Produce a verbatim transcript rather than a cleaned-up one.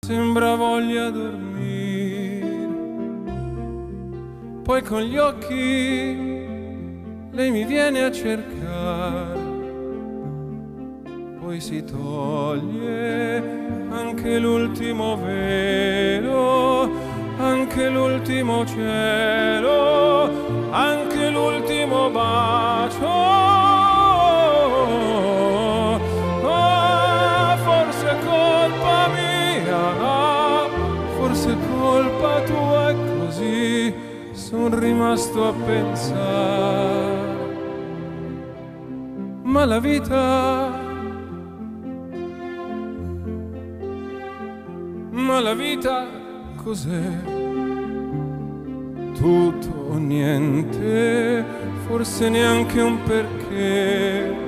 Sembra voglia dormire, poi con gli occhi lei mi viene a cercare, poi si toglie anche l'ultimo velo, anche l'ultimo cielo, anche l'ultimo bacio. Ah, forse è colpa mia, forse è colpa tua, e così son rimasto a pensare. Ma la vita, ma la vita cos'è? Tutto o niente, forse neanche un perché.